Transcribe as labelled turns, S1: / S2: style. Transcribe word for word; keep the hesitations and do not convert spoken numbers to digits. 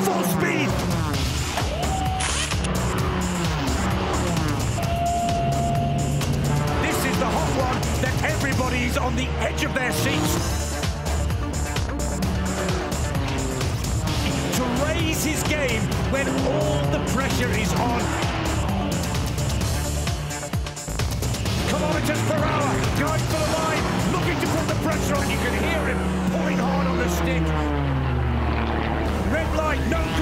S1: full speed. This is the hot one that everybody's on the edge of their seats. To raise his game when all the pressure is on. Kilometers per hour, going for the line, looking to put the pressure on. You can hear him pulling hard on the stick. Red light, no